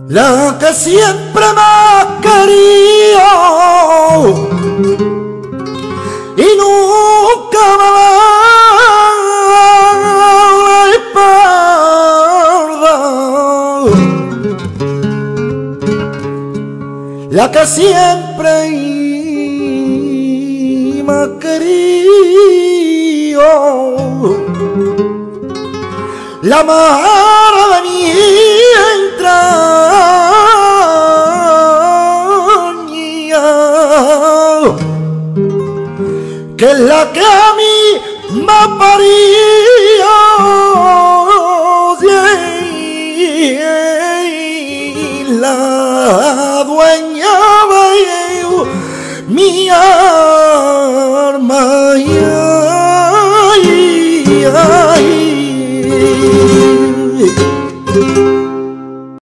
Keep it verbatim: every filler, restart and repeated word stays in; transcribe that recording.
la que siempre me ha querido y nunca me va a perder, la que siempre me ha querido, la madre de mi entraña, que es la que a mí me parió, la dueña de mi alma.